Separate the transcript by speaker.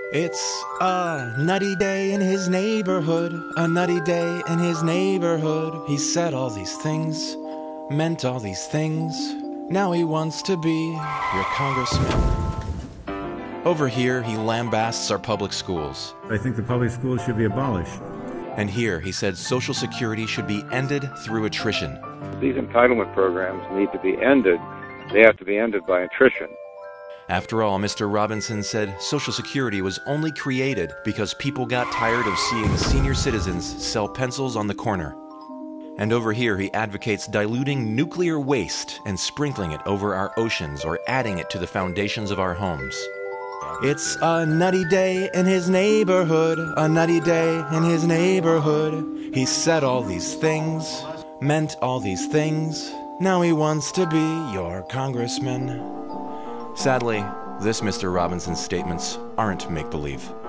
Speaker 1: It's a nutty day in his neighborhood, a nutty day in his neighborhood. He said all these things, meant all these things. Now he wants to be your congressman. Over here, he lambasts our public schools.
Speaker 2: I think the public schools should be abolished.
Speaker 1: And here, he said Social Security should be ended through attrition.
Speaker 3: These entitlement programs need to be ended. They have to be ended by attrition.
Speaker 1: After all, Mr. Robinson said Social Security was only created because people got tired of seeing senior citizens sell pencils on the corner. And over here, he advocates diluting nuclear waste and sprinkling it over our oceans or adding it to the foundations of our homes. It's a nutty day in his neighborhood, a nutty day in his neighborhood. He said all these things, meant all these things. Now he wants to be your congressman. Sadly, this Mr. Robinson's statements aren't make-believe.